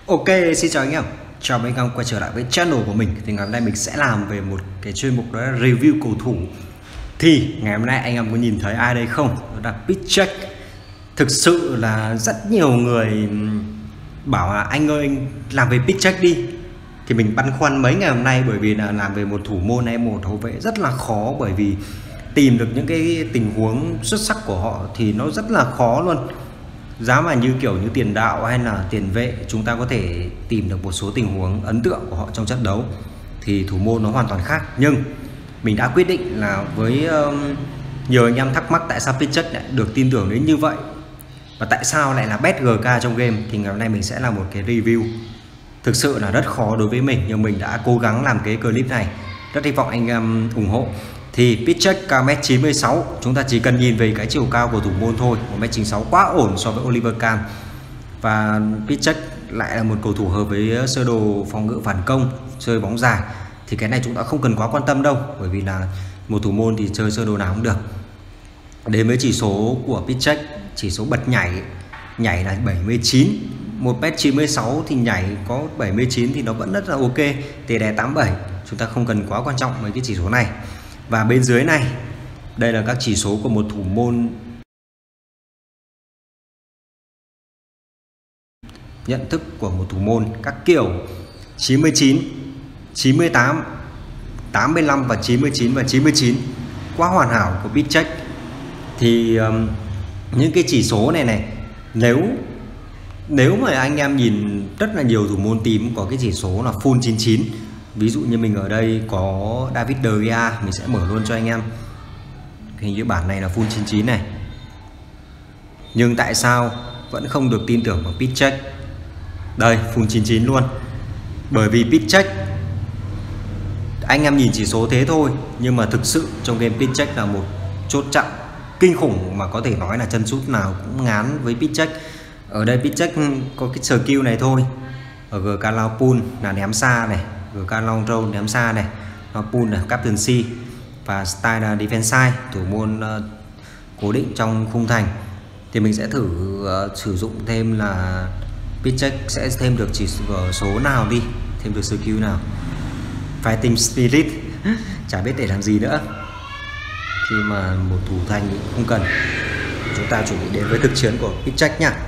Ok, xin chào anh em. Chào mừng anh em quay trở lại với channel của mình. Thì ngày hôm nay mình sẽ làm về một cái chuyên mục đó là review cầu thủ. Thì ngày hôm nay anh em có nhìn thấy ai đây không? Đó là Pitch Check. Thực sự là rất nhiều người bảo là anh ơi anh làm về Pitch Check đi. Thì mình băn khoăn mấy ngày hôm nay, bởi vì là làm về một thủ môn hay một hậu vệ rất là khó, bởi vì tìm được những cái tình huống xuất sắc của họ thì nó rất là khó luôn. Giá mà như kiểu như tiền đạo hay là tiền vệ, chúng ta có thể tìm được một số tình huống ấn tượng của họ trong trận đấu, thì thủ môn nó hoàn toàn khác. Nhưng mình đã quyết định là với nhiều anh em thắc mắc tại sao Pitch Check lại được tin tưởng đến như vậy và tại sao lại là best GK trong game, thì ngày hôm nay mình sẽ làm một cái review. Thực sự là rất khó đối với mình, nhưng mình đã cố gắng làm cái clip này, rất hy vọng anh em ủng hộ. Thì Pitch Check cao 1m96, chúng ta chỉ cần nhìn về cái chiều cao của thủ môn thôi, 1m96 quá ổn so với Oliver Kahn. Và Pitch Check lại là một cầu thủ hợp với sơ đồ phòng ngự phản công, chơi bóng dài, thì cái này chúng ta không cần quá quan tâm đâu, bởi vì là một thủ môn thì chơi sơ đồ nào cũng được. Đến với chỉ số của Pitch Check, chỉ số bật nhảy là 79, 1m96 thì nhảy có 79 thì nó vẫn rất là ok. Tỷ lệ 87, chúng ta không cần quá quan trọng mấy cái chỉ số này. Và bên dưới này, đây là các chỉ số của một thủ môn. Nhận thức của một thủ môn các kiểu 99, 98, 85 và 99 và 99, quá hoàn hảo của Pitch Check. Thì những cái chỉ số này nếu mà anh em nhìn rất là nhiều thủ môn tím có cái chỉ số là full 99. Ví dụ như mình ở đây có David De Gea, mình sẽ mở luôn cho anh em. Hình như bản này là full 99 này. Nhưng tại sao vẫn không được tin tưởng vào Pitch Check? Đây, full 99 luôn. Bởi vì Pitch Check, anh em nhìn chỉ số thế thôi, nhưng mà thực sự trong game Pitch Check là một chốt chặn kinh khủng, mà có thể nói là chân sút nào cũng ngán với Pitch Check. Ở đây Pitch Check có cái skill này thôi. Ở GK Lao Pool là ném xa này, GK Long Roll ném xa này, Lao Pool là captaincy, và style là defense side, thủ môn cố định trong khung thành. Thì mình sẽ thử sử dụng thêm là Pitch Check sẽ thêm được chỉ số nào đi, thêm được skill nào. Fighting Spirit chả biết để làm gì nữa, khi mà một thủ thành thì không cần. Chúng ta chuẩn bị đến với thực chiến của Pitch Check nha.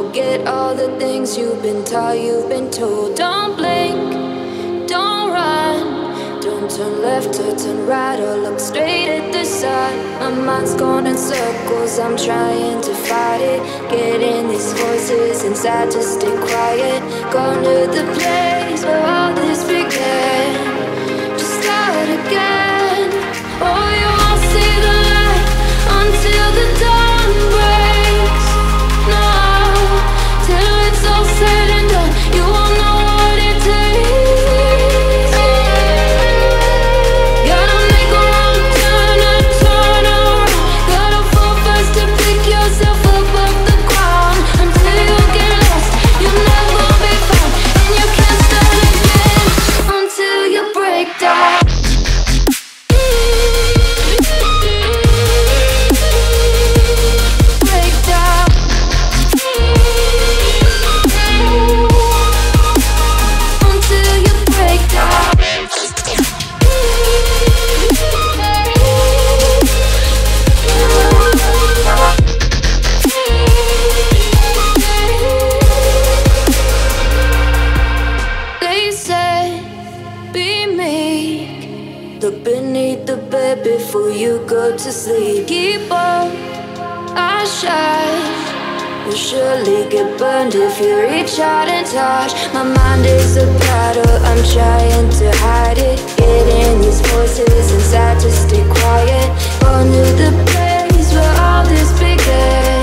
Forget all the things you've been taught, you've been told. Don't blink, don't run, don't turn left or turn right or look straight at the sun. My mind's going in circles, I'm trying to fight it. Getting these voices inside to stay quiet. Going to the place where all this began. Just start again. Oh, you won't see the light until the dawn breaks. No, till it's all said and done, you won't know what it takes. Gotta make a wrong turn and turn around. Gotta fall fast to pick yourself up off the ground. Until you get lost, you'll never be found, and you can't start again until you break down. Break down. Until you break down. They said, be meek. Look beneath the bed before you go to sleep. Keep on, I shine. You'll surely get burned if you reach out and touch. My mind is a battle, I'm trying to hide it. Getting these voices inside to stay quiet. Going to the place where all this began.